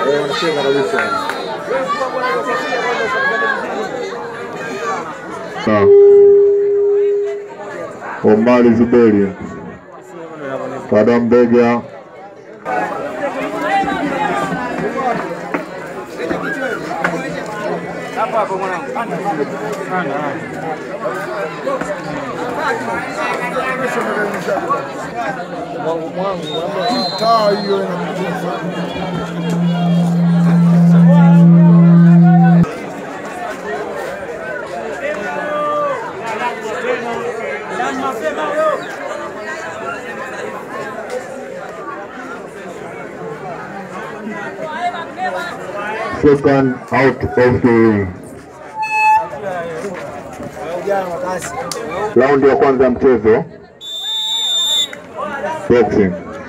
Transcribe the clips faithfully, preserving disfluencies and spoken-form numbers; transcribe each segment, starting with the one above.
Eh, wanacheza kabisa. Na Omari Zuberi Adam Bega hapa hapo mwanangu. Mwangu mwangu taa hiyo inakuja. second out of the ring. Raundi ya kwanza mchezo boxing.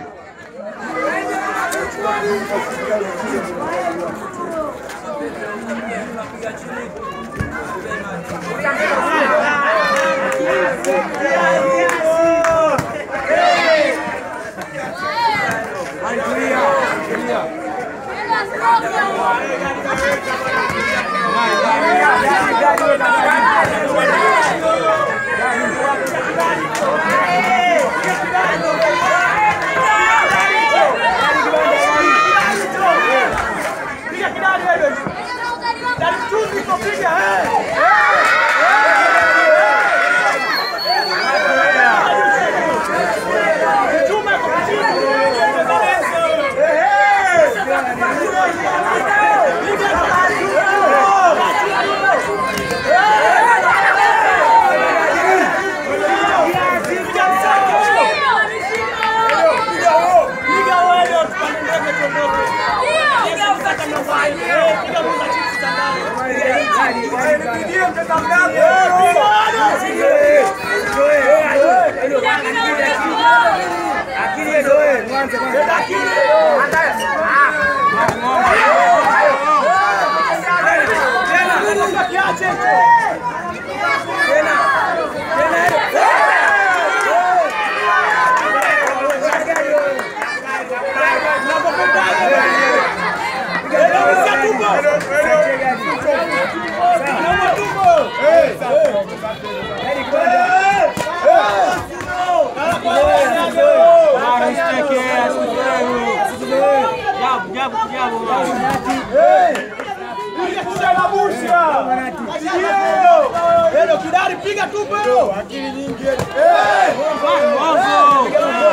Hello kidari piga tu bro. Akili nyingi. Eh! Mwanzo.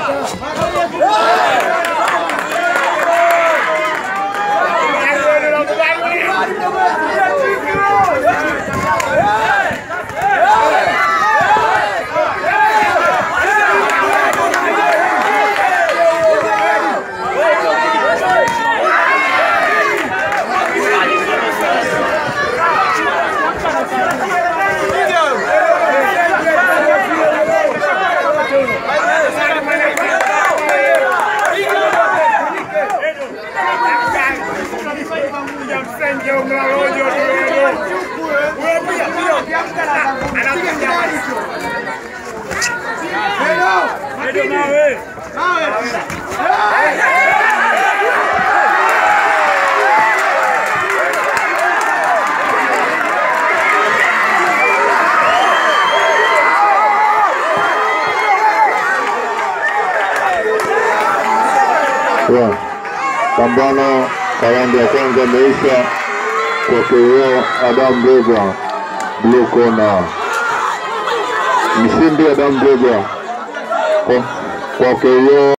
Yeah. Pambano kwa raundi ya kwanza imeisha kwa K O Adam Bega blue corner. Mshindi Adam Bega kwa, kwa K O